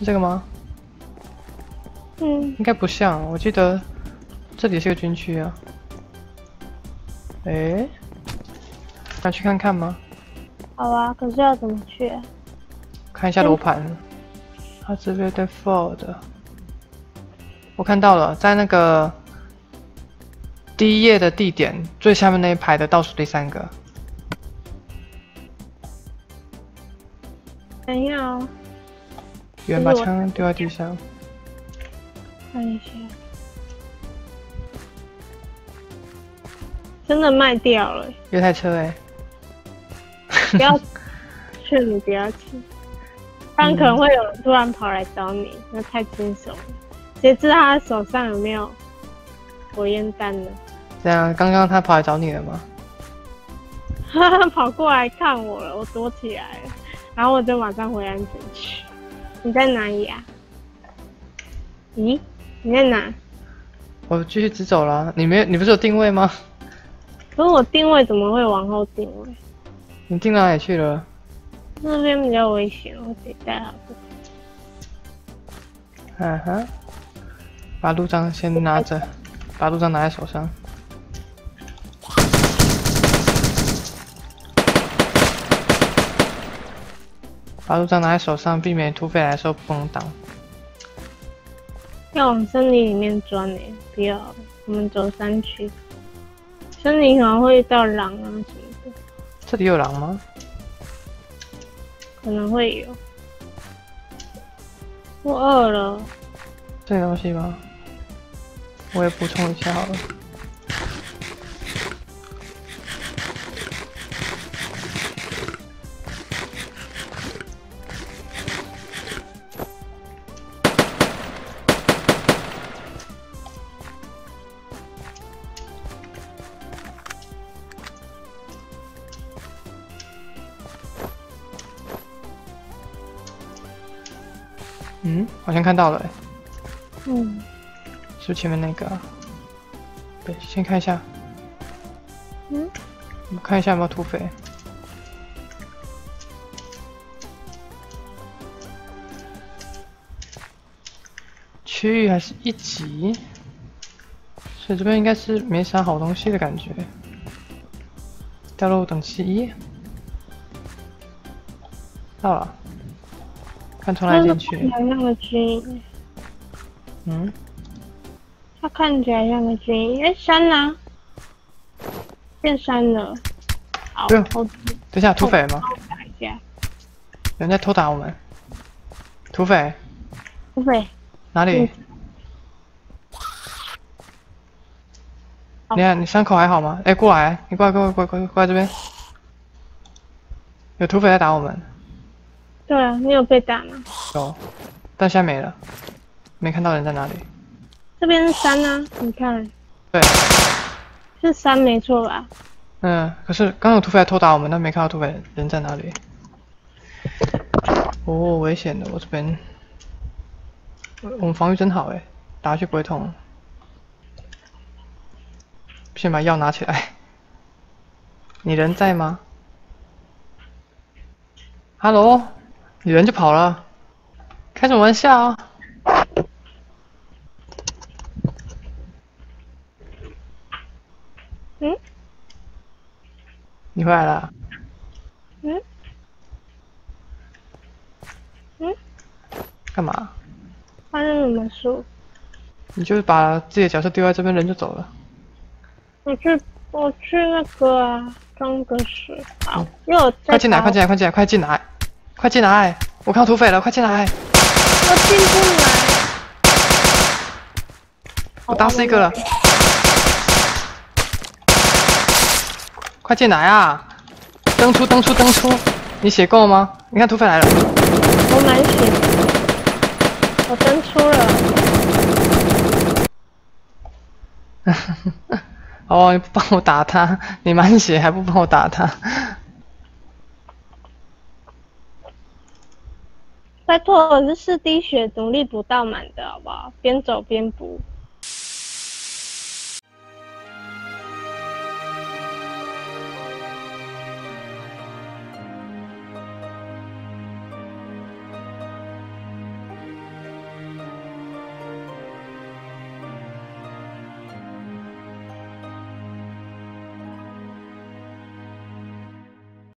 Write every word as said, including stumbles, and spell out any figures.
是这个吗？ 嗯， 应该不像，我记得这里是个军区啊。诶，想去看看吗？ 好啊，可是要怎么去啊？ 看一下楼盘。它这边在 Ford， 我看到了，在那个第一页的地点最下面那一排的倒数第三个。 等一下哦， 有人把枪丢在地上。 看一下，真的卖掉了。 有台车哎、 不要，劝你不要去，不然可能会有人突然跑来找你，那太惊悚了。谁知道他手上有没有火焰弹呢？ 这样，刚刚他跑来找你了吗？ 哈哈，跑过来看我了，我躲起来了，然后我就马上回安全区。你在哪里啊？咦，你在哪？ 我继续直走了。你没，你不是有定位吗？ 可是我定位怎么会往后定位？ 你定到哪里去了？ 那边比较危险，我得带好个。 嗯哼，把路障先拿着，把路障拿在手上。把路障拿在手上，避免土匪来的时候不能挡。 要往森林里面钻呢、欸，不要，我们走山区。森林可能会遇到狼啊什么的， 这里有狼吗？ 可能会有。我饿了， 这个东西吗？我也补充一下好了。嗯，好像看到了、欸， 嗯， 是不是前面那个、啊？对，先看一下， 嗯， 我看一下有没有土匪。区域还是一级，所以这边应该是没啥好东西的感觉。掉落等级一，到了。看从哪里进去？ 看起来像个军营， 嗯， 它看起来像个军营。哎，山呢、啊？变山了。好， 对， 我等一下，土匪吗？ 打一下。 有人在偷打我们。土匪？ 土匪？ 哪里？你看，你伤口还好吗？哎，过来，你过来，过来，过来，过来，过来这边。有土匪在打我们。 对啊，你有被打吗？ 有，但现在没了，没看到人在哪里。 这边是山啊，你看。 对。 是山没错吧？ 嗯，可是刚有土匪来偷打我们，但没看到土匪人在哪里。哦，危险的，我这边，我们防御真好哎，打下去不会痛。先把药拿起来。你人在吗 ？Hello， 你人就跑了，开什么玩笑啊？ 嗯？ 你回来了？ 嗯？嗯？ 干嘛？ 发生什么事？ 你就是把自己的角色丢在这边，人就走了。 我去，我去那个啊，装个水。好，因为我快进来，快进来，快进来，快进来，快进来！我看到土匪了，快进来！ 我进不来。 我打死一个了。快进来啊！登出，登出，登出！你血够吗？你看土匪来了。 我满血，我登出了。哦，你不帮我打他，你满血还不帮我打他？ 拜托，我是四滴血努力补到满的，好不好？边走边补。